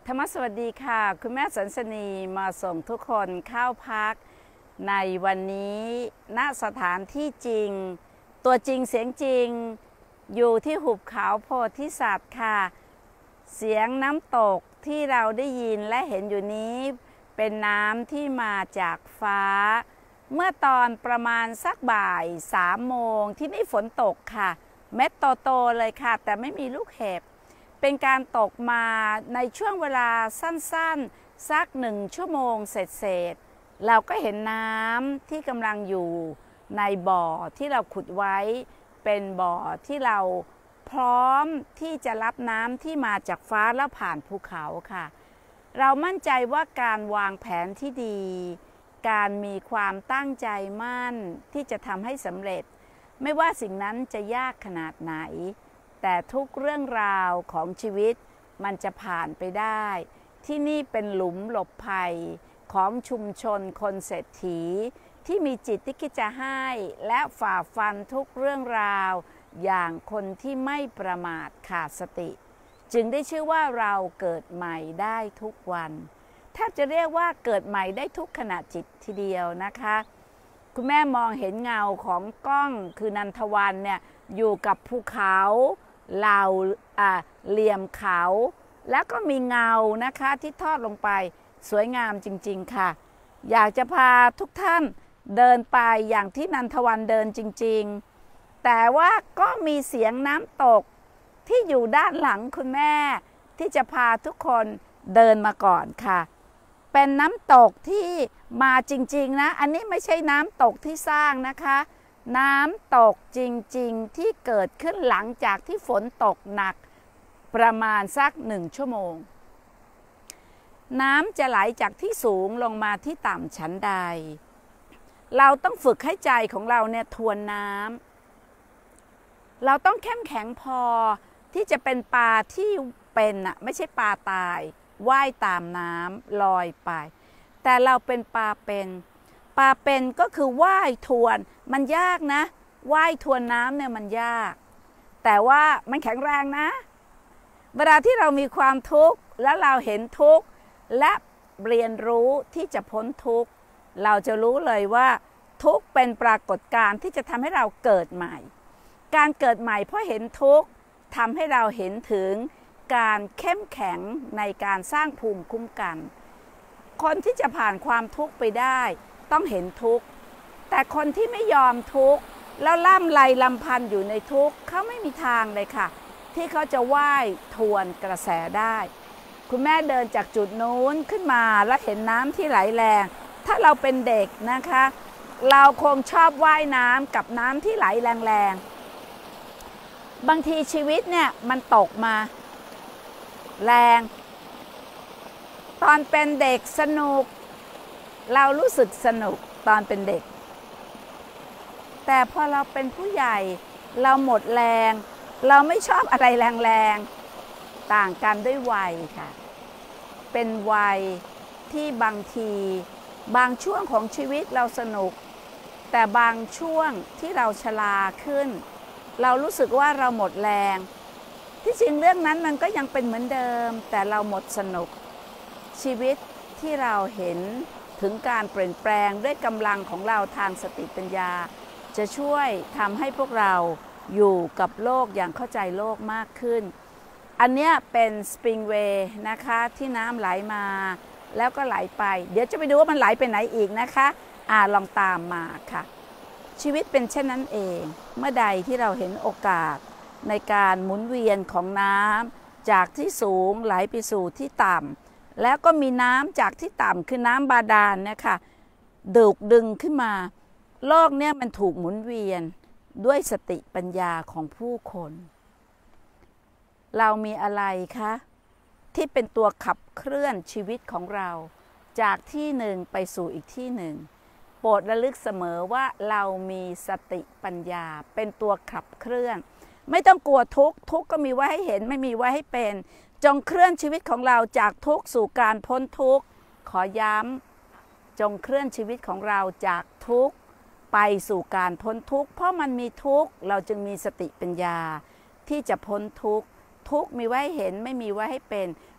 ธรรมสวัสดีค่ะคุณแม่สันสนีมาส่งทุกคนเข้าพักในวันนี้ณสถานที่จริงตัวจริงเสียงจริงอยู่ที่หุบเขาโพธิสัตว์ค่ะเสียงน้ำตกที่เราได้ยินและเห็นอยู่นี้เป็นน้ำที่มาจากฟ้าเมื่อตอนประมาณสักบ่าย3 โมงที่นี่ฝนตกค่ะเม็ดโตๆเลยค่ะแต่ไม่มีลูกเห็บเป็นการตกมาในช่วงเวลาสั้นๆสัก1 ชั่วโมงเศษๆเราก็เห็นน้ำที่กำลังอยู่ในบ่อที่เราขุดไว้เป็นบ่อที่เราพร้อมที่จะรับน้ำที่มาจากฟ้าแล้วผ่านภูเขาค่ะเรามั่นใจว่าการวางแผนที่ดีการมีความตั้งใจมั่นที่จะทำให้สำเร็จไม่ว่าสิ่งนั้นจะยากขนาดไหนแต่ทุกเรื่องราวของชีวิตมันจะผ่านไปได้ที่นี่เป็นหลุมหลบภัยของชุมชนคนเศรษฐีที่มีจิตที่คิดจะให้และฝ่าฟันทุกเรื่องราวอย่างคนที่ไม่ประมาทขาดสติจึงได้ชื่อว่าเราเกิดใหม่ได้ทุกวันแทบจะเรียกว่าเกิดใหม่ได้ทุกขณะจิตทีเดียวนะคะคุณแม่มองเห็นเงาของกล้องคือนันทวันเนี่ยอยู่กับภูเขาเหล่าเหลี่ยมเขาแล้วก็มีเงานะคะที่ทอดลงไปสวยงามจริงๆค่ะอยากจะพาทุกท่านเดินไปอย่างที่นันทวันเดินจริงๆแต่ว่าก็มีเสียงน้ำตกที่อยู่ด้านหลังคุณแม่ที่จะพาทุกคนเดินมาก่อนค่ะเป็นน้ำตกที่มาจริงๆนะอันนี้ไม่ใช่น้ำตกที่สร้างนะคะน้ำตกจริงๆที่เกิดขึ้นหลังจากที่ฝนตกหนักประมาณสัก1 ชั่วโมงน้ำจะไหลจากที่สูงลงมาที่ต่ำชั้นใดเราต้องฝึกให้ใจของเราเนี่ยทวนน้ำเราต้องเข้มแข็งพอที่จะเป็นปลาที่เป็นไม่ใช่ปลาตายว่ายตามน้ำลอยไปแต่เราเป็นปลาเป็นก็คือว่ายทวนมันยากนะว่ายทวนน้ำเนี่ยมันยากแต่ว่ามันแข็งแรงนะเวลาที่เรามีความทุกข์แล้วเราเห็นทุกข์และเรียนรู้ที่จะพ้นทุกข์เราจะรู้เลยว่าทุกข์เป็นปรากฏการณ์ที่จะทำให้เราเกิดใหม่การเกิดใหม่เพราะเห็นทุกข์ทำให้เราเห็นถึงการเข้มแข็งในการสร้างภูมิคุ้มกันคนที่จะผ่านความทุกข์ไปได้ต้องเห็นทุกข์แต่คนที่ไม่ยอมทุกข์แล้วล่ำไรลำพันอยู่ในทุกข์เขาไม่มีทางเลยค่ะที่เขาจะว่ายทวนกระแสได้คุณแม่เดินจากจุดนู้นขึ้นมาแล้วเห็นน้ำที่ไหลแรงถ้าเราเป็นเด็กนะคะเราคงชอบว่ายน้ำกับน้ำที่ไหลแรงๆบางทีชีวิตเนี่ยมันตกมาแรงตอนเป็นเด็กสนุกเรารู้สึกสนุกตอนเป็นเด็กแต่พอเราเป็นผู้ใหญ่เราหมดแรงเราไม่ชอบอะไรแรงๆต่างกันด้วยวัยค่ะเป็นวัยที่บางทีบางช่วงของชีวิตเราสนุกแต่บางช่วงที่เราชราขึ้นเรารู้สึกว่าเราหมดแรงที่จริงเรื่องนั้นมันก็ยังเป็นเหมือนเดิมแต่เราหมดสนุกชีวิตที่เราเห็นถึงการเปลี่ยนแปลงด้วยกำลังของเราทางสติปัญญาจะช่วยทำให้พวกเราอยู่กับโลกอย่างเข้าใจโลกมากขึ้นอันนี้เป็นสปริงเวย์นะคะที่น้ำไหลมาแล้วก็ไหลไปเดี๋ยวจะไปดูว่ามันไหลไปไหนอีกนะคะลองตามมาค่ะชีวิตเป็นเช่นนั้นเองเมื่อใดที่เราเห็นโอกาสในการหมุนเวียนของน้ำจากที่สูงไหลไปสู่ที่ต่ำแล้วก็มีน้ำจากที่ต่ำคือน้ำบาดาลเนี่ยค่ะดึงขึ้นมาโลกเนี่ยมันถูกหมุนเวียนด้วยสติปัญญาของผู้คนเรามีอะไรคะที่เป็นตัวขับเคลื่อนชีวิตของเราจากที่หนึ่งไปสู่อีกที่หนึ่งโปรดระลึกเสมอว่าเรามีสติปัญญาเป็นตัวขับเคลื่อนไม่ต้องกลัวทุกข์ก็มีไว้ให้เห็นไม่มีไว้ให้เป็นจงเคลื่อนชีวิตของเราจากทุกข์สู่การพ้นทุกข์ขอย้ำจงเคลื่อนชีวิตของเราจากทุกข์ไปสู่การพ้นทุกข์เพราะมันมีทุกข์เราจึงมีสติปัญญาที่จะพ้นทุกข์มีไว้ให้เห็นไม่มีไว้ให้เป็น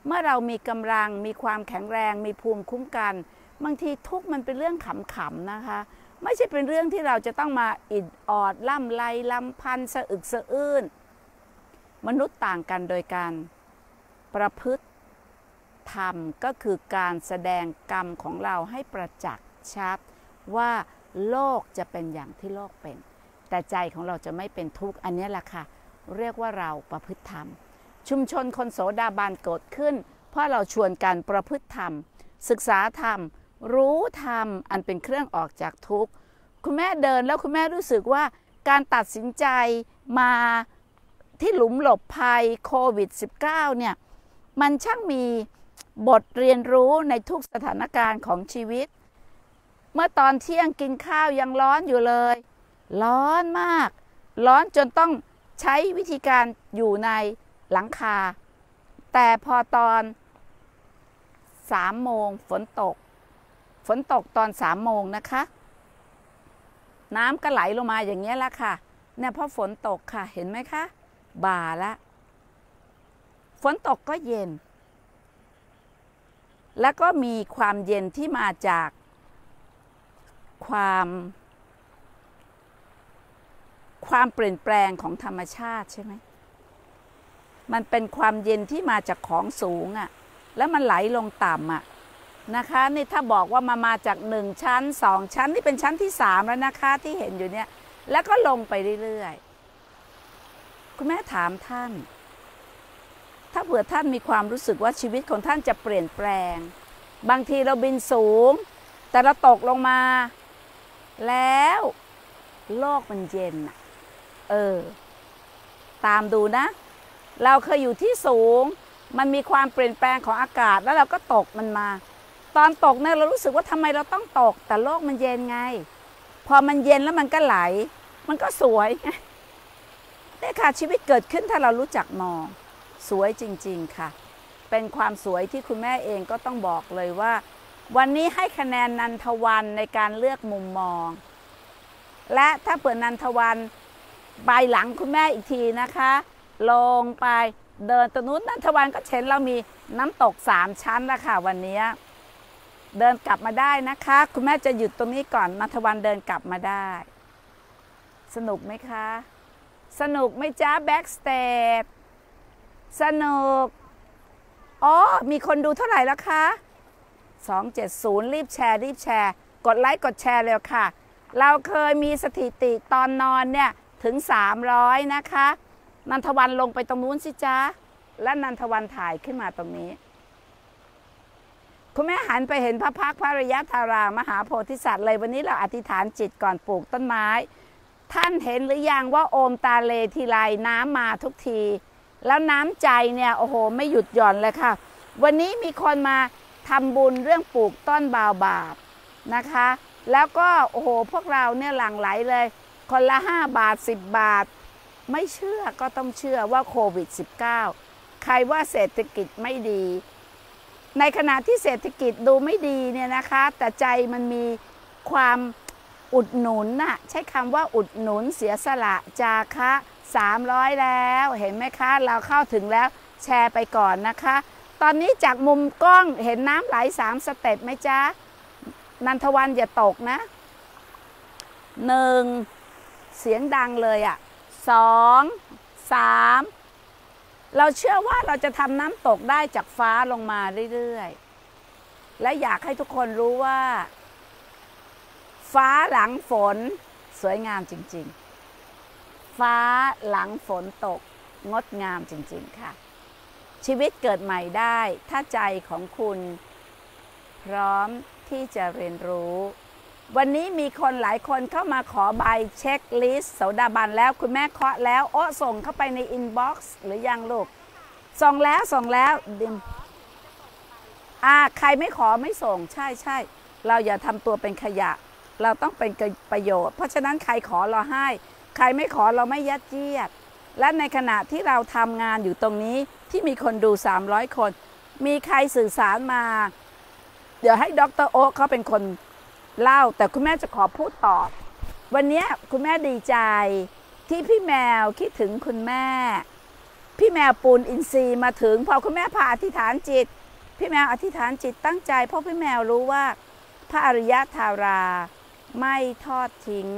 เมื่อเรามีกำลังมีความแข็งแรงมีภูมิคุ้มกันบางทีทุกข์มันเป็นเรื่องขำๆนะคะไม่ใช่เป็นเรื่องที่เราจะต้องมาอิดออดล่ำไรลำพันสะอึกสะอื้นมนุษย์ต่างกันโดยการประพฤติธรรมก็คือการแสดงกรรมของเราให้ประจักษ์ชัดว่าโลกจะเป็นอย่างที่โลกเป็นแต่ใจของเราจะไม่เป็นทุกข์อันนี้แหละค่ะเรียกว่าเราประพฤติธรรมชุมชนคนโสดาบันเกิดขึ้นเพราะเราชวนกันประพฤติธรรมศึกษาธรรมรู้ธรรมอันเป็นเครื่องออกจากทุกข์คุณแม่เดินแล้วคุณแม่รู้สึกว่าการตัดสินใจมาที่หลุมหลบภัยโควิด -19 เนี่ยมันช่างมีบทเรียนรู้ในทุกสถานการณ์ของชีวิตเมื่อตอนเที่ยงกินข้าวยังร้อนอยู่เลยร้อนมากร้อนจนต้องใช้วิธีการอยู่ในหลังคาแต่พอตอน3 โมงฝนตกตอน3 โมงนะคะน้ำก็ไหลลงมาอย่างเงี้ยแหละค่ะเนี่ยเพราะฝนตกค่ะเห็นไหมคะบ่าละฝนตกก็เย็นแล้วก็มีความเย็นที่มาจากความเปลี่ยนแปลงของธรรมชาติใช่ไหมมันเป็นความเย็นที่มาจากของสูงอ่ะแล้วมันไหลลงต่ำอ่ะนะคะนี่ถ้าบอกว่ามาจาก1 ชั้น 2 ชั้นนี่เป็นชั้นที่3แล้วนะคะที่เห็นอยู่เนี่ยแล้วก็ลงไปเรื่อยๆคุณแม่ถามท่านถ้าเผื่อท่านมีความรู้สึกว่าชีวิตของท่านจะเปลี่ยนแปลงบางทีเราบินสูงแต่เราตกลงมาแล้วโลกมันเย็นตามดูนะเราเคยอยู่ที่สูงมันมีความเปลี่ยนแปลงของอากาศแล้วเราก็ตกมันมาตอนตกเนี่ยเรารู้สึกว่าทำไมเราต้องตกแต่โลกมันเย็นไงพอมันเย็นแล้วมันก็ไหลมันก็สวยไงนี่ค่ะชีวิตเกิดขึ้นถ้าเรารู้จักมองสวยจริงๆค่ะเป็นความสวยที่คุณแม่เองก็ต้องบอกเลยว่าวันนี้ให้คะแนนนันทวันในการเลือกมุมมองและถ้าเปิดนันทวันไปหลังคุณแม่อีกทีนะคะลงไปเดินตรงนู้นนันทวันก็เห็นเรามีน้ำตก3 ชั้นแล้วค่ะวันนี้เดินกลับมาได้นะคะคุณแม่จะหยุดตรงนี้ก่อนนันทวันเดินกลับมาได้สนุกไหมคะสนุกไหมจ๊ะแบ็กสเตจสนุกมีคนดูเท่าไหร่แล้วคะ270รีบแชร์กดไลค์กดแชร์เร็วค่ะเราเคยมีสถิติตอนนอนเนี่ยถึง300นะคะนันทวันลงไปตรงนู้นสิจ๊ะและนันทวันถ่ายขึ้นมาตรงนี้คุณแม่หันไปเห็นพระพักตร์พระระยะธารามหาโพธิสัตว์เลยวันนี้เราอธิษฐานจิตก่อนปลูกต้นไม้ท่านเห็นหรือยังว่าโอมตาเลทีไรน้ำมาทุกทีแล้วน้ำใจเนี่ยโอ้โหไม่หยุดหย่อนเลยค่ะวันนี้มีคนมาทำบุญเรื่องปลูกต้นบาวบาบนะคะแล้วก็โอ้โหพวกเราเนี่ยหลั่งไหลเลยคนละ5 บาท10 บาทไม่เชื่อก็ต้องเชื่อว่าโควิด -19 ใครว่าเศรษฐกิจไม่ดีในขณะที่เศรษฐกิจดูไม่ดีเนี่ยนะคะแต่ใจมันมีความอุดหนุนน่ะใช้คำว่าอุดหนุนเสียสละจาคะ300แล้วเห็นไหมคะเราเข้าถึงแล้วแชร์ไปก่อนนะคะตอนนี้จากมุมกล้องเห็นน้ำไหล3 สเต็ปไหมจ๊ะนันทวันอย่าตกนะ1เสียงดังเลย2 3เราเชื่อว่าเราจะทำน้ำตกได้จากฟ้าลงมาเรื่อยๆและอยากให้ทุกคนรู้ว่าฟ้าหลังฝนสวยงามจริงๆฟ้าหลังฝนตกงดงามจริงๆค่ะชีวิตเกิดใหม่ได้ถ้าใจของคุณพร้อมที่จะเรียนรู้วันนี้มีคนหลายคนเข้ามาขอใบเช็คลิสต์โสดาบันแล้วคุณแม่เคาะแล้วส่งเข้าไปในอินบ็อกซ์หรือยังลูกส่งแล้วดิมใครไม่ขอไม่ส่งใช่เราอย่าทำตัวเป็นขยะเราต้องเป็นประโยชน์เพราะฉะนั้นใครขอเราให้ใครไม่ขอเราไม่ยัดเยียดและในขณะที่เราทำงานอยู่ตรงนี้ที่มีคนดู300 คนมีใครสื่อสารมาเดี๋ยวให้ดร.โอ๊คเขาเป็นคนเล่าแต่คุณแม่จะขอพูดต่อวันนี้คุณแม่ดีใจที่พี่แมวคิดถึงคุณแม่พี่แมวปูนอินทรีย์มาถึงพอคุณแม่พาอธิษฐานจิตพี่แมวอธิษฐานจิตตั้งใจเพราะพี่แมวรู้ว่าพระอริยธาราไม่ทอดทิ้ง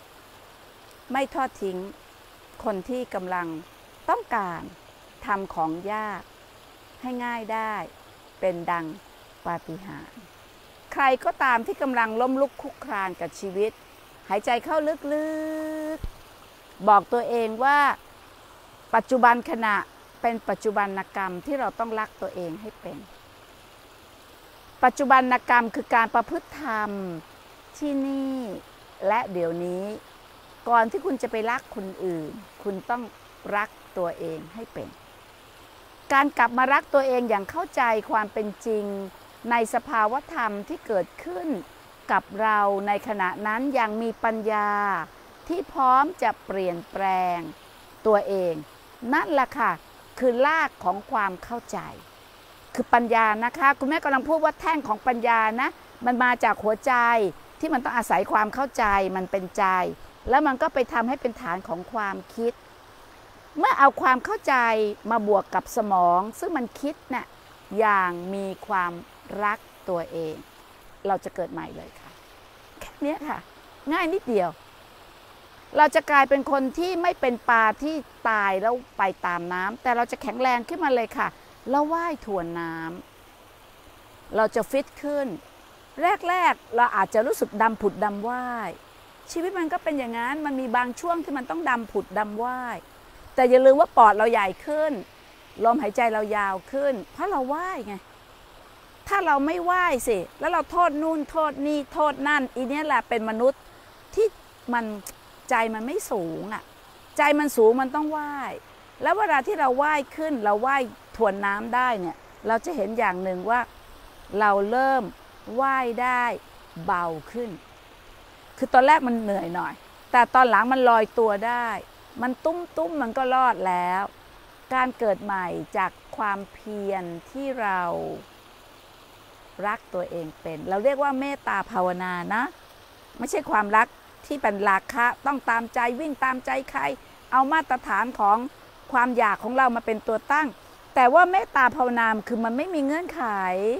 คนที่กำลังต้องการทำของยากให้ง่ายได้เป็นดังปาฏิหาริย์ใครก็ตามที่กำลังล้มลุกคลุกคลานกับชีวิตหายใจเข้าลึกๆบอกตัวเองว่าปัจจุบันขณะเป็นปัจจุบันกรรมที่เราต้องรักตัวเองให้เป็นปัจจุบันกรรมคือการประพฤติธรรมที่นี่และเดี๋ยวนี้ก่อนที่คุณจะไปรักคนอื่นคุณต้องรักตัวเองให้เป็นการกลับมารักตัวเองอย่างเข้าใจความเป็นจริงในสภาวธรรมที่เกิดขึ้นกับเราในขณะนั้นอย่างมีปัญญาที่พร้อมจะเปลี่ยนแปลงตัวเองนั่นแหละค่ะคือรากของความเข้าใจคือปัญญานะคะคุณแม่กำลังพูดว่าแท่งของปัญญานะมันมาจากหัวใจที่มันต้องอาศัยความเข้าใจมันเป็นใจแล้วมันก็ไปทำให้เป็นฐานของความคิดเมื่อเอาความเข้าใจมาบวกกับสมองซึ่งมันคิดน่ะอย่างมีความรักตัวเองเราจะเกิดใหม่เลยค่ะแค่นี้ค่ะง่ายนิดเดียวเราจะกลายเป็นคนที่ไม่เป็นปลาที่ตายแล้วไปตามน้ำแต่เราจะแข็งแรงขึ้นมาเลยค่ะแล้วว่ายทวนน้ำเราจะฟิตขึ้นแรกเราอาจจะรู้สึกดำผุดดำว่ายชีวิตมันก็เป็นอย่างนั้นมันมีบางช่วงที่มันต้องดำผุดดำว่ายแต่อย่าลืมว่าปอดเราใหญ่ขึ้นลมหายใจเรายาวขึ้นเพราะเราว่ายไงถ้าเราไม่ว่ายสิแล้วเราโทษนู่นโทษนี่โทษนั่นอีนี้แหละเป็นมนุษย์ที่มันใจมันไม่สูงอ่ะใจมันสูงมันต้องว่ายแล้วเวลาที่เราว่ายขึ้นเราว่ายทวนน้ำได้เนี่ยเราจะเห็นอย่างหนึ่งว่าเราเริ่มว่ายได้เบาขึ้นคือตอนแรกมันเหนื่อยหน่อยแต่ตอนหลังมันลอยตัวได้มันตุ้มมันก็รอดแล้วการเกิดใหม่จากความเพียรที่เรารักตัวเองเป็นเราเรียกว่าเมตตาภาวนานะไม่ใช่ความรักที่เป็นราคะต้องตามใจวิ่งตามใจใครเอามาตรฐานของความอยากของเรามาเป็นตัวตั้งแต่ว่าเมตตาภาวนาคือมันไม่มีเงื่อนไข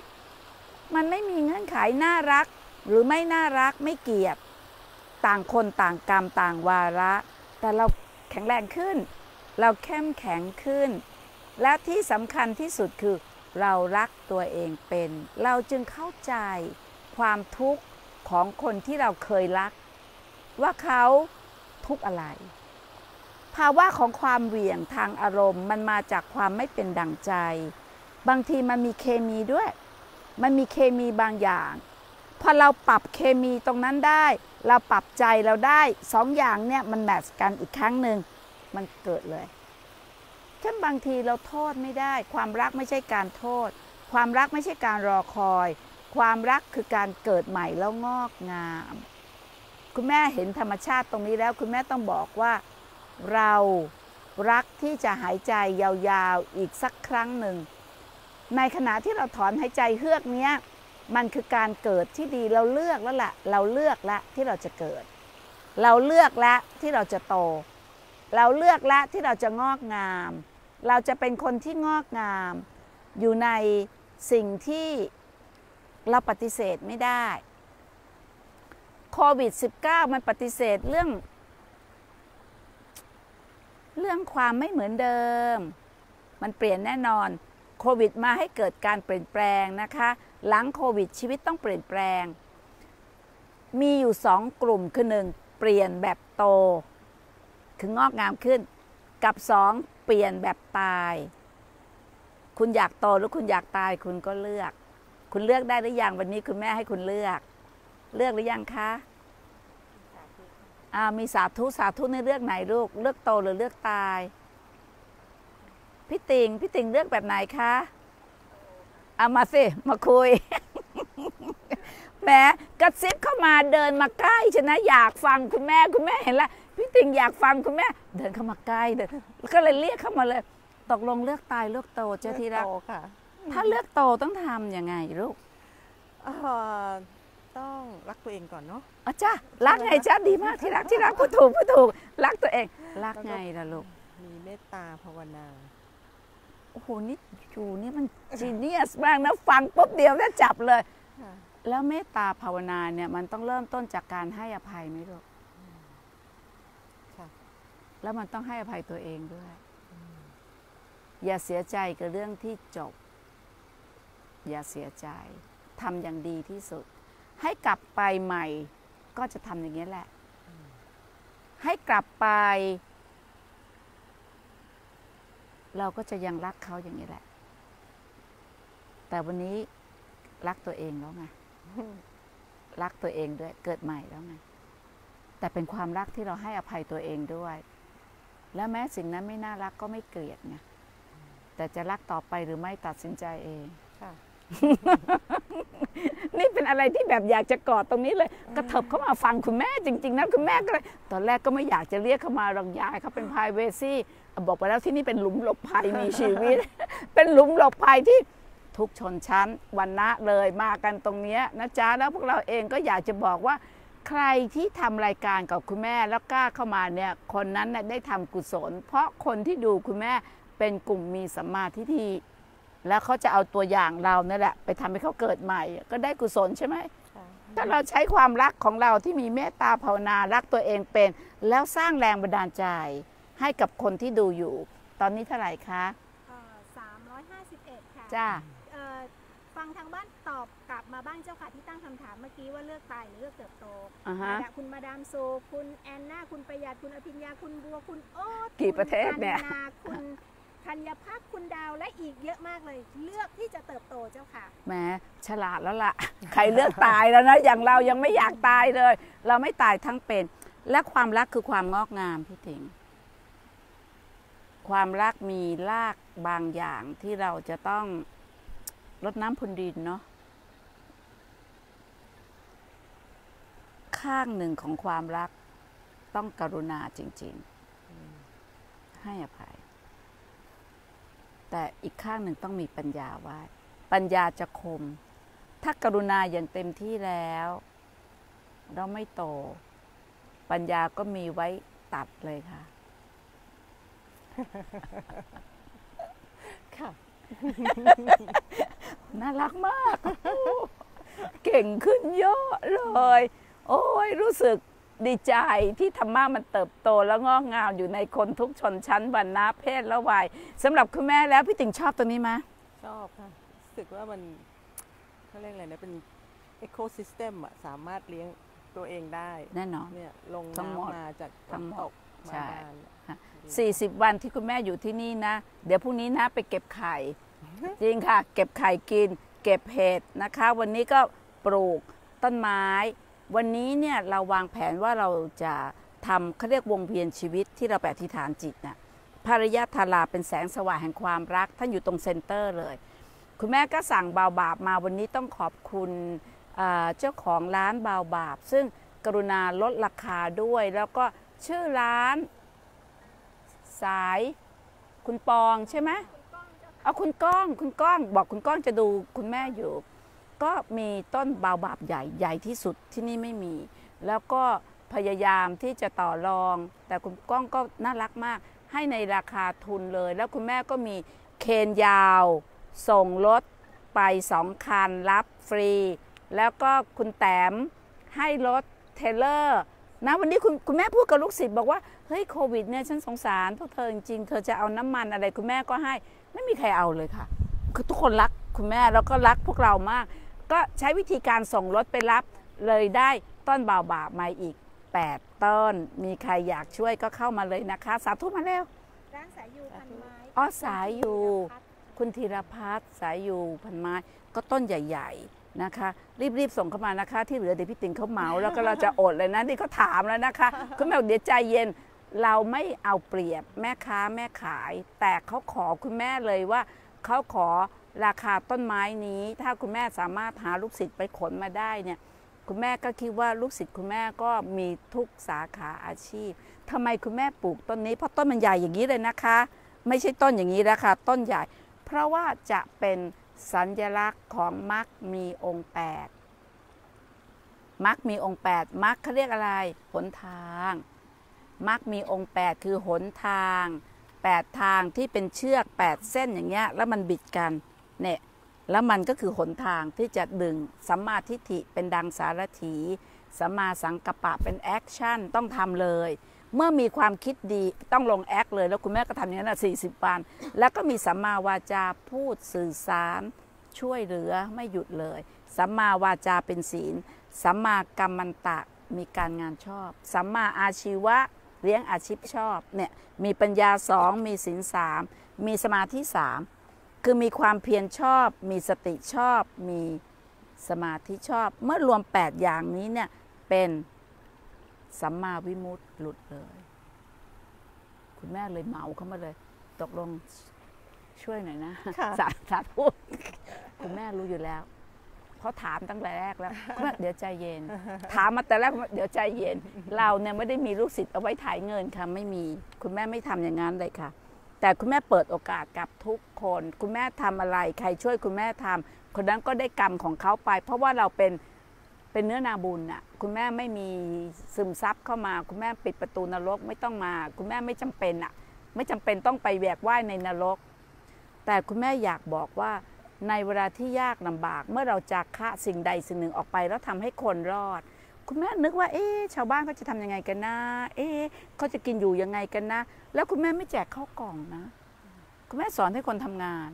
น่ารักหรือไม่น่ารักไม่เกลียดต่างคนต่างกรรมต่างวาระแต่เราแข็งแรงขึ้นเราเข้มแข็งขึ้นและที่สำคัญที่สุดคือเรารักตัวเองเป็นเราจึงเข้าใจความทุกข์ของคนที่เราเคยรักว่าเขาทุกข์อะไรภาวะของความเหวี่ยงทางอารมณ์มันมาจากความไม่เป็นดั่งใจบางทีมันมีเคมีด้วยมันมีเคมีบางอย่างพอเราปรับเคมีตรงนั้นได้เราปรับใจเราได้สองอย่างเนี่ยมันแมทช์กันอีกครั้งหนึ่งมันเกิดเลยฉะนั้นบางทีเราโทษไม่ได้ความรักไม่ใช่การโทษความรักไม่ใช่การรอคอยความรักคือการเกิดใหม่แล้วงอกงามคุณแม่เห็นธรรมชาติตรงนี้แล้วคุณแม่ต้องบอกว่าเรารักที่จะหายใจยาวๆอีกสักครั้งหนึ่งในขณะที่เราถอนหายใจเฮือกนี้มันคือการเกิดที่ดีเราเลือกแล้วล่ะเราเลือกแล้วที่เราจะเกิดเราเลือกแล้วที่เราจะโตเราเลือกแล้วที่เราจะงอกงามเราจะเป็นคนที่งอกงามอยู่ในสิ่งที่เราปฏิเสธไม่ได้โควิด -19 มันปฏิเสธเรื่องความไม่เหมือนเดิมมันเปลี่ยนแน่นอนโควิดมาให้เกิดการเปลี่ยนแปลงนะคะหลังโควิดชีวิตต้องเปลี่ยนแปลงมีอยู่2 กลุ่มคือ1เปลี่ยนแบบโตคืองอกงามขึ้นกับ2เปลี่ยนแบบตายคุณอยากโตหรือคุณอยากตายคุณก็เลือกคุณเลือกได้หรือยังวันนี้คุณแม่ให้คุณเลือกหรือยังคะมีสาธุในเลือกไหนลูกเลือกโตหรือเลือกตายพี่ติ่งเลือกแบบไหนคะเอามาสิมาคุย แหมกระซิบเข้ามาเดินมาใกล้ฉันนะอยากฟังคุณแม่เห็นแล้วพี่ติ่งอยากฟังคุณแม่เดินเข้ามาใกล้เดินก็เลยเรียกเข้ามาเลยตกลงเลือกตายเลือกโตเจ้าที่รักถ้าเลือกโตต้องทำยังไงลูกต้องรักตัวเองก่อนเนาะจ้ารักไงจ้าดีมากที่รักพูดถูกรักตัวเองรักไงล่ะลูกมีเมตตาภาวนาโหนี่อยู่นี่มันจีเนียสมากนะฟังปุ๊บเดียวแล้วจับเลยค่ะแล้วเมตตาภาวนาเนี่ยมันต้องเริ่มต้นจากการให้อภัยไหมลูกค่ะแล้วมันต้องให้อภัยตัวเองด้วย อย่าเสียใจกับเรื่องที่จบ อย่าเสียใจทำอย่างดีที่สุด ให้กลับไปใหม่ก็จะทำอย่างนี้แหละ ให้กลับไป เราก็จะยังรักเขาอย่างนี้แหละ แต่วันนี้รักตัวเองแล้วไง รักตัวเองด้วยเกิดใหม่แล้วไง แต่เป็นความรักที่เราให้อภัยตัวเองด้วย และแม้สิ่งนั้นไม่น่ารักก็ไม่เกลียดไง แต่จะรักต่อไปหรือไม่ตัดสินใจเองค่ะนี่เป็นอะไรที่แบบอยากจะกอดตรงนี้เลย กระเถิบเข้ามาฟังคุณแม่จริงๆนะคุณแม่ก็เลยตอนแรกก็ไม่อยากจะเรียกเข้ามาหรอกยายเขาเป็น privacy บอกไปแล้วที่นี่เป็นหลุมหลบภัยมีชีวิต เป็นหลุมหลบภัยที่ทุกชนชั้นวรรณะเลยมากันตรงนี้นะจ๊ะแล้วพวกเราเองก็อยากจะบอกว่า ใครที่ทำรายการกับคุณแม่แล้วกล้าเข้ามาเนี่ยคนนั้นน่ะได้ทำกุศล เพราะคนที่ดูคุณแม่เป็นกลุ่มมีสัมมาทิฏฐิแล้วเขาจะเอาตัวอย่างเราเนี่ยแหละไปทำให้เขาเกิดใหม่ ก็ได้กุศลใช่ไหมค่ะถ้าเราใช้ความรักของเราที่มีเมตตาภาวนารักตัวเองเป็น แล้วสร้างแรงบันดาลใจให้กับคนที่ดูอยู่ ตอนนี้เท่าไหร่คะ 351 ค่ะจ้าฟังทางบ้านตอบกลับมาบ้างเจ้าค่ะที่ตั้งคำถามเมื่อกี้ว่าเลือกตายหรือเลือกเติบโตอ่าฮะคุณมาดามโซคุณแอนนาคุณประหยัดคุณอภิญญาคุณบัวคุณโอ๊ตกี่ประเทศเนี่ยคุณธัญญาคุณธัญพักคุณดาวและอีกเยอะมากเลย เลือกที่จะเติบโตเจ้าค่ะแหมฉลาดแล้วล่ะ ใครเลือกตายแล้วนะ อย่างเรายังไม่อยากตายเลย เราไม่ตายทั้งเป็น และความรักคือความงอกงามพี่ถิง ความรักมีรากบางอย่างที่เราจะต้องรดน้ำพรวนดินเนาะข้างหนึ่งของความรักต้องกรุณาจริงๆ ให้อภัย แต่อีกข้างหนึ่งต้องมีปัญญาไว้ ปัญญาจะคม ถ้ากรุณาอย่างเต็มที่แล้ว เราไม่โต ปัญญาก็มีไว้ตัดเลยค่ะค่ะน่ารักมาก เก่งขึ้นเยอะเลย โอ้ยรู้สึกดีใจที่ธรรมะมันเติบโตแล้วงอกงามอยู่ในคนทุกชนชั้นวรรณะเพศและวัยสำหรับคุณแม่แล้วพี่ติ๋งชอบตัวนี้ไหมชอบค่ะรู้สึกว่ามันเขาเรียกอะไรนะเป็นเอโคซิสเต็มอะสามารถเลี้ยงตัวเองได้แน่นอนเนี่ยลงทั้งหมดน้ำมาจากทั้งหมดตกมาใช่บ้าน 40 วันที่คุณแม่อยู่ที่นี่นะ เดี๋ยวพรุ่งนี้นะไปเก็บไข่ จริงค่ะ เก็บไข่กิน เก็บเห็ดนะคะ วันนี้ก็ปลูกต้นไม้ วันนี้เนี่ยเราวางแผนว่าเราจะทำเขาเรียกวงเวียนชีวิตที่เราไปอธิษฐานจิตนะภริยธาราเป็นแสงสว่างแห่งความรักท่านอยู่ตรงเซ็นเตอร์เลย คุณแม่ก็สั่งบาวบาบมาวันนี้ต้องขอบคุณเจ้าของร้านบาวบาบซึ่งกรุณาลดราคาด้วย แล้วก็ชื่อร้านสายคุณปองใช่ไหมเอาคุณก้องบอกคุณก้องจะดูคุณแม่อยู่ ก็มีต้นบาวบาบใหญ่ที่สุดที่นี่ไม่มี แล้วก็พยายามที่จะต่อรอง แต่คุณก้องก็น่ารักมากให้ในราคาทุนเลย แล้วคุณแม่ก็มีเคนยาวส่งรถไป2 คันรับฟรี แล้วก็คุณแต้มให้รถเทเลอร์นะวันนี้คุณแม่พูดกับลูกศิษย์บอกว่าเฮ้ยโควิดเนี่ยฉันสงสารพวกเธอจริงๆเธอจะเอาน้ำมันอะไรคุณแม่ก็ให้ไม่มีใครเอาเลยค่ะคือทุกคนรักคุณแม่แล้วก็รักพวกเรามาก ก็ใช้วิธีการส่งรถไปรับเลยได้ต้นบาวบาบมาอีก8 ต้นมีใครอยากช่วยก็เข้ามาเลยนะคะสาธุมาเร็วร้านสายยูพันไม้อ๋อสายยูคุณธีรพัฒน์สายยูพันไม้ก็ต้นใหญ่ๆนะคะรีบส่งเข้ามานะคะที่เหลือเดี๋ยวพี่ติ๋งเขาเหมาแล้วก็เราจะอดเลยนะที่เขาถามแล้วนะคะคุณแม่เดี๋ยวใจเย็นเราไม่เอาเปรียบแม่ค้าแม่ขาย แต่เขาขอคุณแม่เลยว่าเขาขอราคาต้นไม้นี้ถ้าคุณแม่สามารถหาลูกศิษย์ไปขนมาได้เนี่ยคุณแม่ก็คิดว่าลูกศิษย์คุณแม่ก็มีทุกสาขาอาชีพทำไมคุณแม่ปลูกต้นนี้เพราะต้นมันใหญ่อย่างนี้เลยนะคะไม่ใช่ต้นอย่างนี้นะคะต้นใหญ่เพราะว่าจะเป็นสัญลักษณ์ของมรรคมีองค์8มรรคมีองค์8มรรคเขาเรียกอะไรหนทางมรรคมีองค์8คือหนทาง 8 ทางที่เป็นเชือก 8 เส้นอย่างเงี้ยแล้วมันบิดกันเนี่ยแล้วมันก็คือหนทางที่จะดึงสัมมาทิฏฐิเป็นดังสารถีสัมมาสังกัปปะเป็นแอคชั่นต้องทำเลยเมื่อมีความคิดดีต้องลงแอคเลยแล้วคุณแม่ก็ทำอย่างนั้น40 วันแล้วก็มีสัมมาวาจาพูดสื่อสารช่วยเหลือไม่หยุดเลยสัมมาวาจาเป็นศีลสัมมากัมมันตะมีการงานชอบสัมมาอาชีวะเลี้ยงอาชีพชอบเนี่ยมีปัญญา2มีศีล3มีสมาธิ3คือมีความเพียรชอบมีสติชอบมีสมาธิชอบเมื่อรวม8อย่างนี้เนี่ยเป็นสัมมาวิมุตติหลุดเลยคุณแม่เลยเหมาเข้ามาเลยตกลงช่วยหน่อยนะสาธุคุณแม่รู้อยู่แล้วเพราะถามตั้งแต่แรกแล้วเดี๋ยวใจเย็นถามมาแต่แรกเดี๋ยวใจเย็นเราเนี่ยไม่ได้มีลูกศิษย์เอาไว้ถ่ายเงินค่ะไม่มีคุณแม่ไม่ทำอย่างนั้นเลยค่ะแต่คุณแม่เปิดโอกาสกับทุกคนคุณแม่ทำอะไรใครช่วยคุณแม่ทำคนนั้นก็ได้กรรมของเขาไปเพราะว่าเราเป็นเนื้อนาบุญน่ะคุณแม่ไม่มีซึมซับเข้ามาคุณแม่ปิดประตูนรกไม่ต้องมาคุณแม่ไม่จำเป็นอ่ะไม่จำเป็นต้องไปแหวกว่ายในนรกแต่คุณแม่อยากบอกว่าในเวลาที่ยากลำบากเมื่อเราจะฆ่าสิ่งใดสิ่งหนึ่งออกไปแล้วทำให้คนรอดคุณแม่นึกว่าชาวบ้านเขาจะทำยังไงกันนะเขาจะกินอยู่ยังไงกันนะแล้วคุณแม่ไม่แจกข้าวกล่องนะคุณแม่สอนให้คนทำงาน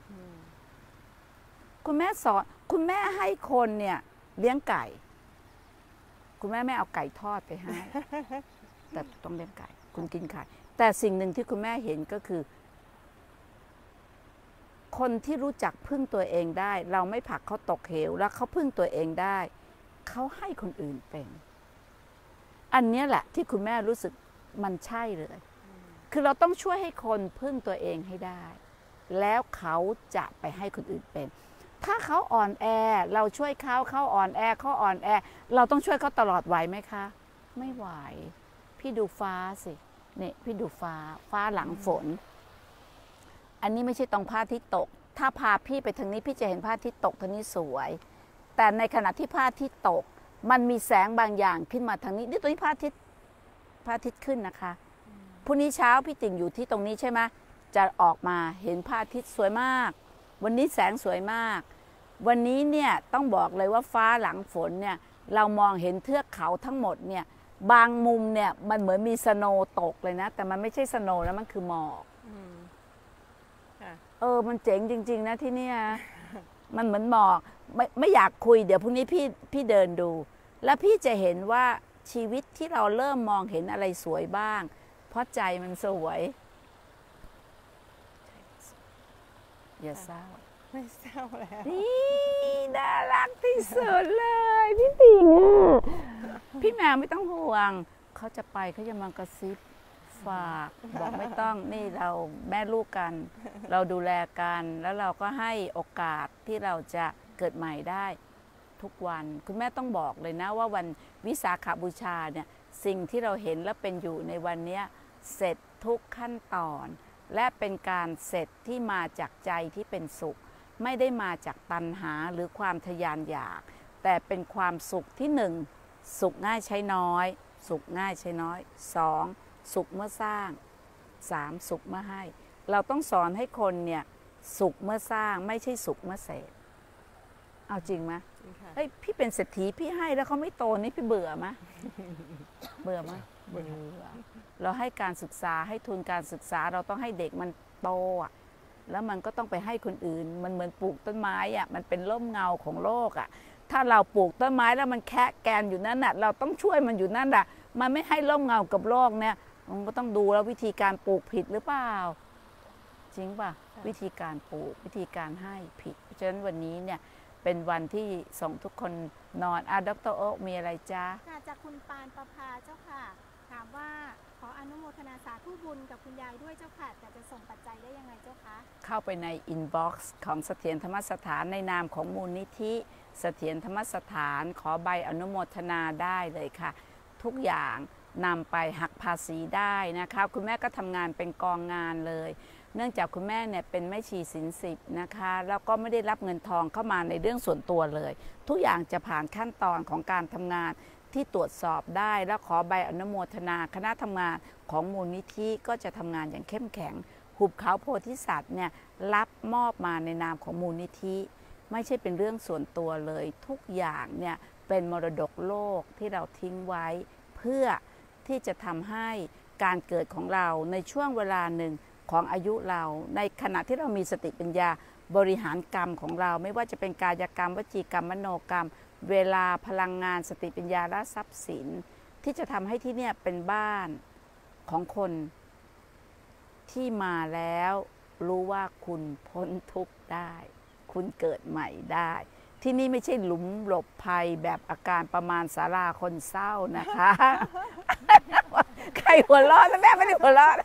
คุณแม่สอนคุณแม่ให้คนเนี่ยเลี้ยงไก่คุณแม่ไม่เอาไก่ทอดไปให้แต่ต้องเลี้ยงไก่คุณกินไก่แต่สิ่งหนึ่งที่คุณแม่เห็นก็คือคนที่รู้จักพึ่งตัวเองได้เราไม่ผลักเขาตกเหวแล้วเขาพึ่งตัวเองได้เขาให้คนอื่นเป็นอันนี้แหละที่คุณแม่รู้สึกมันใช่เลยคือเราต้องช่วยให้คนพึ่งตัวเองให้ได้แล้วเขาจะไปให้คนอื่นเป็นถ้าเขาอ่อนแอเราช่วยเขาอ่อนแอเราต้องช่วยเขาตลอดไหวไหมคะไม่ไหวพี่ดูฟ้าสิเนี่ยพี่ดูฟ้าหลังฝนอันนี้ไม่ใช่ตรงพระอาทิตย์ตกถ้าพาพี่ไปทางนี้พี่จะเห็นพระอาทิตย์ตกทางนี้สวยแต่ในขณะที่พระอาทิตย์ตกมันมีแสงบางอย่างขึ้นมาทางนี้นี่ตัวนี้พระอาทิตย์ขึ้นนะคะพรุ่งนี้เช้าพี่ติ่งอยู่ที่ตรงนี้ใช่ไหมจะออกมาเห็นพระอาทิตย์สวยมากวันนี้แสงสวยมากวันนี้เนี่ยต้องบอกเลยว่าฟ้าหลังฝนเนี่ยเรามองเห็นเทือกเขาทั้งหมดเนี่ยบางมุมเนี่ยมันเหมือนมีสโนว์ตกเลยนะแต่มันไม่ใช่สโนว์แล้วมันคือหมอกมันเจ๋งจริงๆนะที่นี่มันเหมือนหมอกไม่อยากคุยเดี๋ยวพรุ่งนี้พี่เดินดูแล้วพี่จะเห็นว่าชีวิตที่เราเริ่มมองเห็นอะไรสวยบ้างเพราะใจมันสวยอย่าเศร้าไม่เศร้าแล้วนี่น่ารักที่สุดเลยพี่ติ๋งพี่แมวไม่ต้องห่วงเขาจะไปเขาจะมากระซิบฝากบอกไม่ต้องนี่เราแม่ลูกกันเราดูแลกันแล้วเราก็ให้โอกาสที่เราจะเกิดใหม่ได้ทุกวันคุณแม่ต้องบอกเลยนะว่าวันวิสาขบูชาเนี่ยสิ่งที่เราเห็นและเป็นอยู่ในวันนี้เสร็จทุกขั้นตอนและเป็นการเสร็จที่มาจากใจที่เป็นสุขไม่ได้มาจากตัณหาหรือความทยานอยากแต่เป็นความสุขที่1สุขง่ายใช้น้อยสุขง่ายใช้น้อย2สุขเมื่อสร้าง3สุขเมื่อให้เราต้องสอนให้คนเนี่ยสุขเมื่อสร้างไม่ใช่สุขเมื่อเสพเอาจริงไหมเฮ้ยพี่เป็นเศรษฐีพี่ให้แล้วเขาไม่โตนี่พี่เบื่อไหมเบื่อไหมเบื่อเราให้การศึกษาให้ทุนการศึกษาเราต้องให้เด็กมันโตอ่ะแล้วมันก็ต้องไปให้คนอื่นมันเหมือนปลูกต้นไม้อ่ะมันเป็นร่มเงาของโลกอ่ะถ้าเราปลูกต้นไม้แล้วมันแคะแกนอยู่นั่นน่ะเราต้องช่วยมันอยู่นั่นแหละมันไม่ให้ร่มเงากับโลกเนี่ยมันก็ต้องดูแล้ววิธีการปลูกผิดหรือเปล่าจริงป่ะวิธีการปลูกวิธีการให้ผิดเพราะฉะนั้นวันนี้เนี่ยเป็นวันที่ส่งทุกคนนอนดร.โอ๊คมีอะไรจ๊ะค่ะจากคุณปานประภาเจ้าค่ะถามว่าขออนุโมทนาสาธุบุญกับคุณยายด้วยเจ้าค่ะแต่จะส่งปัจจัยได้ยังไงเจ้าคะเข้าไปในอินบ็อกซ์ของเสถียรธรรมสถานในนามของมูลนิธิเสถียรธรรมสถานขอใบอนุโมทนาได้เลยค่ะทุกอย่างนำไปหักภาษีได้นะคะคุณแม่ก็ทำงานเป็นกองงานเลยเนื่องจากคุณแม่เนี่ยเป็นแม่ชีศีล10นะคะแล้วก็ไม่ได้รับเงินทองเข้ามาในเรื่องส่วนตัวเลยทุกอย่างจะผ่านขั้นตอนของการทำงานที่ตรวจสอบได้และขอใบอนุโมทนาคณะทำงานของมูลนิธิก็จะทำงานอย่างเข้มแข็งหุบเขาโพธิสัตว์เนี่ยรับมอบมาในนามของมูลนิธิไม่ใช่เป็นเรื่องส่วนตัวเลยทุกอย่างเนี่ยเป็นมรดกโลกที่เราทิ้งไว้เพื่อที่จะทำให้การเกิดของเราในช่วงเวลาหนึ่งของอายุเราในขณะที่เรามีสติปัญญาบริหารกรรมของเราไม่ว่าจะเป็นกายกรรมวจีกรรมมโนกรรมเวลาพลังงานสติปัญญาและทรัพย์สินที่จะทำให้ที่เนี่ยเป็นบ้านของคนที่มาแล้วรู้ว่าคุณพ้นทุกข์ได้คุณเกิดใหม่ได้ที่นี่ไม่ใช่หลุมหลบภัยแบบอาการประมาณศาลาคนเศร้านะคะ ใครหัวเราะนะแม่ไม่ได้หัวเราะ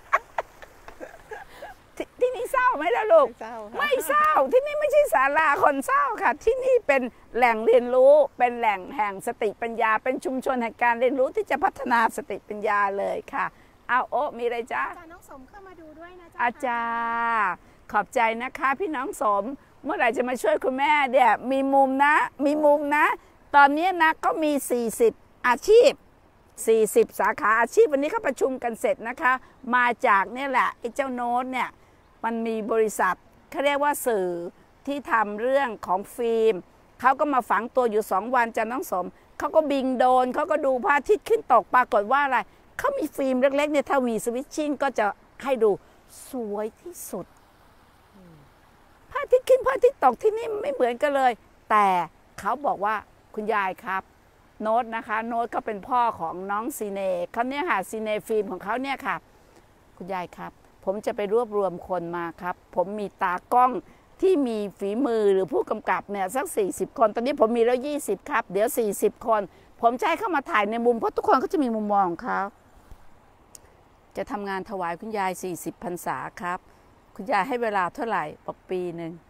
ที่นี่เศร้าไหมล่ะลูกไม่เศร้าที่นี่ไม่ใช่ศาลาคนเศร้าค่ะที่นี่เป็นแหล่งเรียนรู้เป็นแหล่งแห่งสติปัญญาเป็นชุมชนแห่งการเรียนรู้ที่จะพัฒนาสติปัญญาเลยค่ะเอาโอ้มีอะไรจ๊ะอาจารย์น้องสมเข้ามาดูด้วยนะจ๊ะอาจารย์ขอบใจนะคะพี่น้องสมเมื่อไหร่จะมาช่วยคุณแม่เนี่ยมีมุมนะตอนนี้นะก็มี40อาชีพ40สาขาอาชีพวันนี้เขาประชุมกันเสร็จนะคะมาจากเนี่ยแหละไอ้เจ้าโน้ตเนี่ยมันมีบริษัทเขาเรียกว่าสื่อที่ทำเรื่องของฟิล์มเขาก็มาฝังตัวอยู่2 วันจันทร์น้องสมเขาก็บิงโดนเขาก็ดูพระอาทิตย์ขึ้นตกปรากฏว่าอะไรเขามีฟิล์มเล็กๆเนี่ยถ้ามีสวิตชิ่งก็จะให้ดูสวยที่สุดพระอาทิตย์ขึ้นพระอาทิตย์ตกที่นี่ไม่เหมือนกันเลยแต่เขาบอกว่าคุณยายครับโน้ตนะคะโน้ตก็เป็นพ่อของน้องซีเน่เขาเนี่ยค่ะซีเน่ฟิล์มของเขาเนี่ยค่ะคุณยายครับผมจะไปรวบรวมคนมาครับผมมีตากล้องที่มีฝีมือหรือผู้กำกับเนี่ยสัก40 คนตอนนี้ผมมีแล้ว20ครับเดี๋ยว40 คนผมจะให้เข้ามาถ่ายในมุมเพราะทุกคนก็จะมีมุมมองของเขาจะทำงานถวายคุณยาย40 พรรษาครับคุณยายให้เวลาเท่าไหร่บอกปีหนึ่ง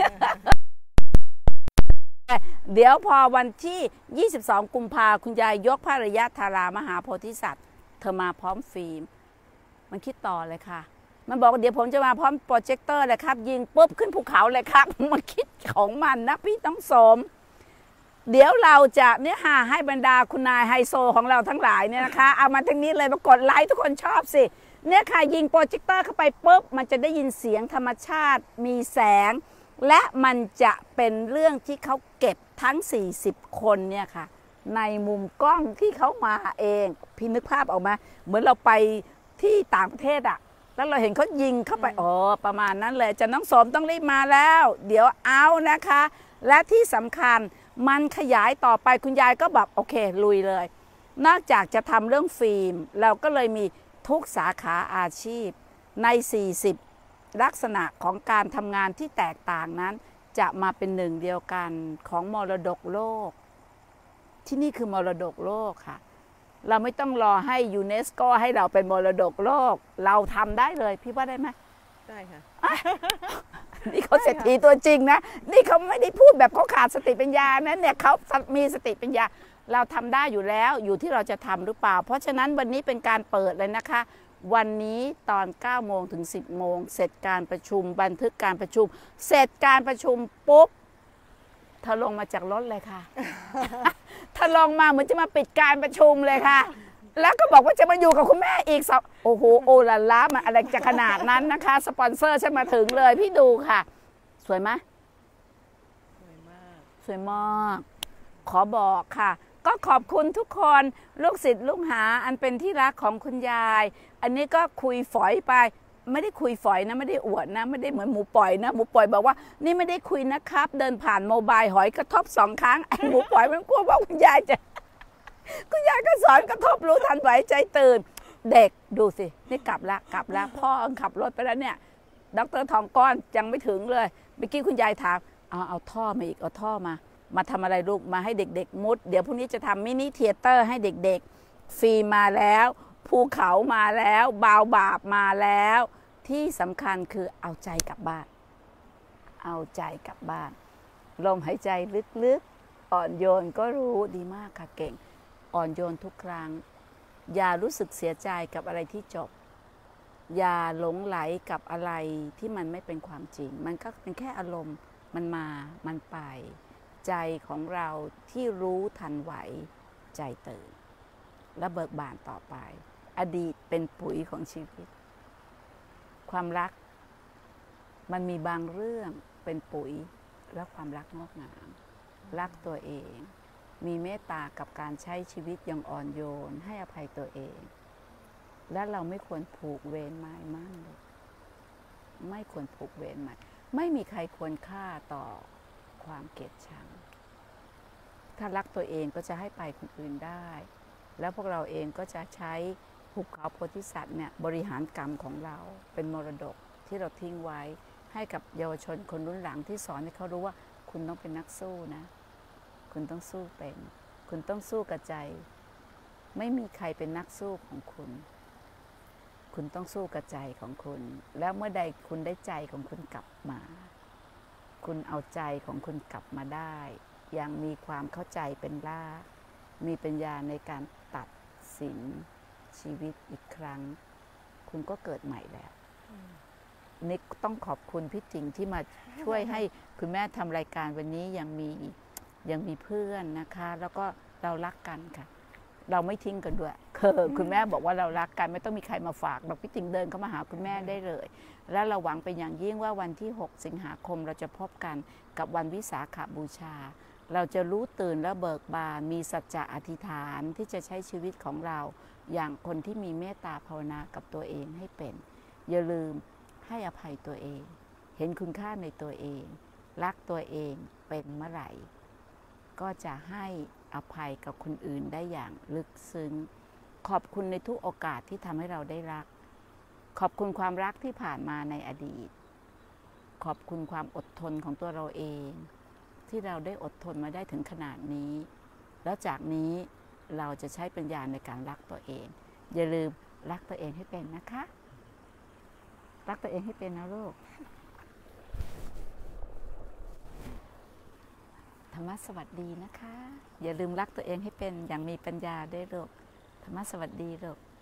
เดี๋ยวพอวันที่22 กุมภาคุณยายยกพระระยะธารามหาโพธิสัตว์เธอมาพร้อมฟิล์มมันคิดต่อเลยค่ะมันบอกว่าเดี๋ยวผมจะมาพร้อมโปรเจคเตอร์เลยครับยิงปุ๊บขึ้นภูเขาเลยครับมันคิดของมันนะพี่ต้องสมเดี๋ยวเราจะเนี่ยให้บรรดาคุณนายไฮโซของเราทั้งหลายเนี่ยนะคะเอามาทั้งนี้เลยมากดไลค์ทุกคนชอบสิเนี่ยค่ะยิงโปรเจคเตอร์เข้าไปปุ๊บมันจะได้ยินเสียงธรรมชาติมีแสงและมันจะเป็นเรื่องที่เขาเก็บทั้ง40 คนเนี่ยค่ะในมุมกล้องที่เขามาเองพี่นึกภาพออกมาเหมือนเราไปที่ต่างประเทศอะแล้วเราเห็นเขายิงเข้าไปประมาณนั้นเลยจะน้องสมต้องรีบมาแล้วเดี๋ยวเอานะคะและที่สำคัญมันขยายต่อไปคุณยายก็แบบโอเคลุยเลยนอกจากจะทำเรื่องฟิล์มเราก็เลยมีทุกสาขาอาชีพใน40ลักษณะของการทำงานที่แตกต่างนั้นจะมาเป็นหนึ่งเดียวกันของมรดกโลกที่นี่คือมรดกโลกค่ะเราไม่ต้องรอให้ยูเนสโกให้เราเป็นมรดกโลกเราทำได้เลยพี่ว่าได้ไหมได้ค่ะนี่เขาเศรษฐีตัวจริงนะนี่เขาไม่ได้พูดแบบเขาขาดสติปัญญานะเนี่ยเขามีสติปัญญาเราทำได้อยู่แล้วอยู่ที่เราจะทำหรือเปล่าเพราะฉะนั้นวันนี้เป็นการเปิดเลยนะคะวันนี้ตอน9 โมงถึง10 โมงเสร็จการประชุมบันทึกการประชุมเสร็จการประชุมปุ๊บเธอลงมาจากรถเลยค่ะ เธอลงมาเหมือนจะมาปิดการประชุมเลยค่ะแล้วก็บอกว่าจะมาอยู่กับคุณแม่อีกโอ้โหโอลาล่ามันอะไรจะขนาดนั้นนะคะสปอนเซอร์ฉันมาถึงเลยพี่ดูค่ะสวยไหมสวยมากสวยมากขอบอกค่ะก็ขอบคุณทุกคนลูกศิษย์ลูกหาอันเป็นที่รักของคุณยายอันนี้ก็คุยฝอยไปไม่ได้คุยฝอยนะไม่ได้อวดนะไม่ได้เหมือนหมูปล่อยนะหมูปล่อยบอกว่านี่ไม่ได้คุยนะครับเดินผ่านโมบายหอยกระทบ2 ครั้งไอ้หมูปล่อยมันกลัวว่าคุณยายจะคุณยายก็สอนกระทบรู้ทันไหวใจตื่นเด็กดูสินี่กลับแล้วพ่อขับรถไปแล้วเนี่ยดร.ทองก้อนยังไม่ถึงเลยเมื่อกี้คุณยายถามเอาท่อมาอีกเอาท่อมาทำอะไรลูกมาให้เด็กๆมุดเดี๋ยวพรุ่งนี้จะทำมินิเธียเตอร์ให้เด็กๆฟรีมาแล้วภูเขามาแล้วบาวบาบมาแล้วที่สำคัญคือเอาใจกลับบ้านเอาใจกลับบ้านลมหายใจลึกๆอ่อนโยนก็รู้ดีมากค่ะเก่งอ่อนโยนทุกครั้งอย่ารู้สึกเสียใจกับอะไรที่จบอย่าหลงไหลกับอะไรที่มันไม่เป็นความจริงมันก็เป็นแค่อารมณ์มันมามันไปใจของเราที่รู้ทันไหวใจตื่นและเบิกบานต่อไป อดีตเป็นปุ๋ยของชีวิตความรักมันมีบางเรื่องเป็นปุ๋ยและความรักงอกงามรักตัวเองมีเมตตากับการใช้ชีวิตอย่างอ่อนโยนให้อภัยตัวเองและเราไม่ควรผูกเวรหมายมั่นเลยไม่ควรผูกเวรหมายไม่มีใครควรค่าต่อความเกลียดชังถ้ารักตัวเองก็จะให้ไปคนอื่นได้แล้วพวกเราเองก็จะใช้หุบเขาโพธิสัตว์เนี่ยบริหารกรรมของเราเป็นมรดกที่เราทิ้งไว้ให้กับเยาวชนคนรุ่นหลังที่สอนให้เขารู้ว่าคุณต้องเป็นนักสู้นะคุณต้องสู้เป็นคุณต้องสู้กับใจไม่มีใครเป็นนักสู้ของคุณคุณต้องสู้กับใจของคุณแล้วเมื่อใดคุณได้ใจของคุณกลับมาคุณเอาใจของคุณกลับมาได้อย่างมีความเข้าใจเป็นรากมีปัญญาในการตัดสินชีวิตอีกครั้งคุณก็เกิดใหม่แล้วนิกต้องขอบคุณพี่จิงที่มาช่วยให้คุณแม่ทำรายการวันนี้ยังมีเพื่อนนะคะแล้วก็เรารักกันค่ะเราไม่ทิ้งกันด้วยคุณแม่บอกว่าเรารักกันไม่ต้องมีใครมาฝากเราพี่จิงเดินเข้ามาหาคุณแม่ได้เลยและเราหวังเป็นอย่างยิ่งว่าวันที่6 สิงหาคมเราจะพบกันกับวันวิสาขบูชาเราจะรู้ตื่นและเบิกบานมีสัจจะอธิษฐานที่จะใช้ชีวิตของเราอย่างคนที่มีเมตตาภาวนากับตัวเองให้เป็นอย่าลืมให้อภัยตัวเองเห็นคุณค่าในตัวเองรักตัวเองเป็นเมื่อไหร่ก็จะให้อภัยกับคนอื่นได้อย่างลึกซึ้งขอบคุณในทุกโอกาสที่ทำให้เราได้รักขอบคุณความรักที่ผ่านมาในอดีตขอบคุณความอดทนของตัวเราเองที่เราได้อดทนมาได้ถึงขนาดนี้แล้วจากนี้เราจะใช้ปัญญาในการรักตัวเองอย่าลืมรักตัวเองให้เป็นนะคะรักตัวเองให้เป็นนะลูกธรรมะสวัสดีนะคะอย่าลืมรักตัวเองให้เป็นอย่างมีปัญญาได้ลูกธรรมะสวัสดีลูก